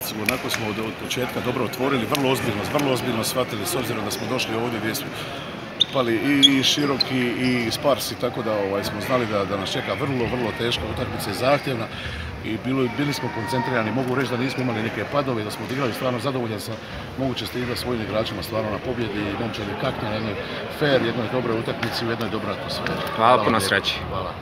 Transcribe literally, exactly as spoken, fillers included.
Onako smo od, od početka dobro otvorili, vrlo ozbiljno, vrlo ozbiljno shvatili s obzirom da smo došli ovdje gdje smo pali i široki i sparsi, tako da ovaj, smo znali da, da nas čeka vrlo, vrlo teška utakmica i zahtjevna i bilo, bili smo koncentrirani. Mogu reći da nismo imali neke padove, da smo odigrali stvarno zadovoljan sam moguće stigla svojim igračima stvarno na pobjedi i momčad je kaknja na jednoj fair, jednoj dobroj utakmici u jednoj dobroj atmosferi. Hvala, puno sreće. Hvala.